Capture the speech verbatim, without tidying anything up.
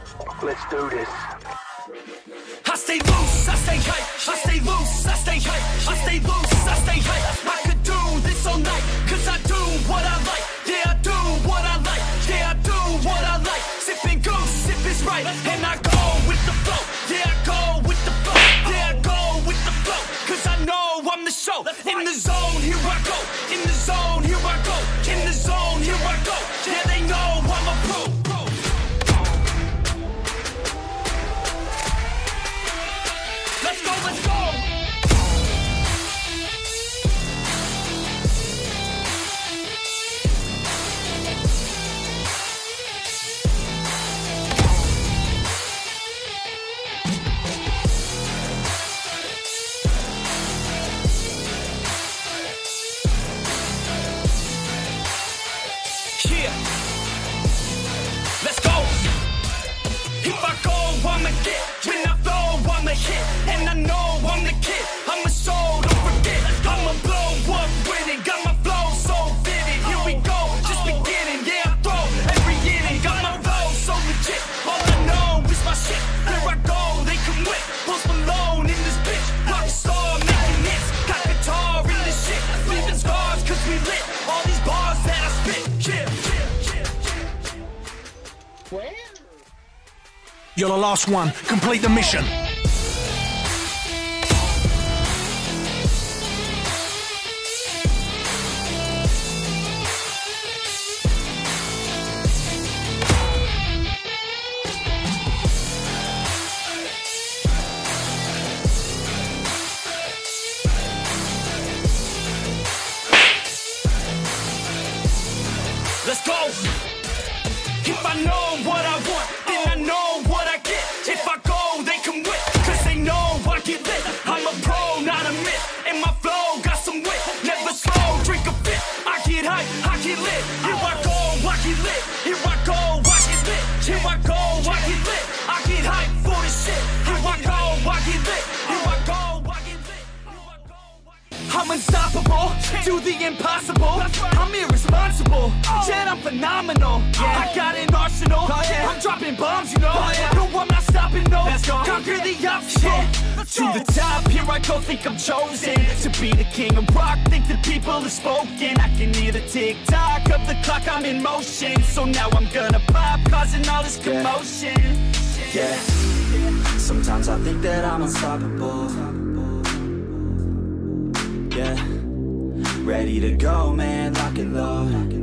Let's do this. I stay loose, I stay hype, I stay loose, I stay hype, I stay loose, I stay hype. I could do this all night, cause I do what I like. Yeah, I do what I like, yeah, I do what I like. Sipping goose, sip is right, and I go with the flow. Yeah, I go with the flow, yeah, I go with the flow. Cause I know I'm the show. In the zone, here I go. In the zone, here I go. In the zone, here I go. Yeah, they know I'm a pro. Let's go, let's go! Yeah. Let's go! If I go, I'ma get. When I flow, I'ma hit. And I know I'm the kid. I'm a soul, don't forget. I'ma blow up with it. Got my flow so vivid. Here we go, just beginning. Yeah, I throw every inning. Got my flow so legit. All I know is my shit. Here I go, they come with. Post Malone in this bitch. Rockstar making hits. Got guitar in this shit. Leaving scars cause we lit. All these bars that I spit. Yeah. You're the last one. Complete the mission. Let's go! If I know what I want, then I know what I get. If I go, they come with, cause they know I get lit. I'm a pro, not a myth, and my flow got some wit. Never slow, drink a fit. I get hype, I get lit. Here I go, I get lit. Here I go, I get lit. Here I go, I get lit. I get hype for the shit. Here I go, I get lit. Here I go, I get lit. Here I go, I get lit. I'm unstoppable, do the impossible. I'm irresponsible, yet I'm phenomenal. I got an arsenal, I'm dropping bombs, you know. No, I'm not stopping, no. Conquer the obstacle. To the top, here I go, think I'm chosen to be the king of rock, think the people have spoken. I can hear the tick-tock of the clock, I'm in motion. So now I'm gonna pop, causing all this commotion. Yeah, sometimes I think that I'm unstoppable. Yeah, ready to go, man, lock and load.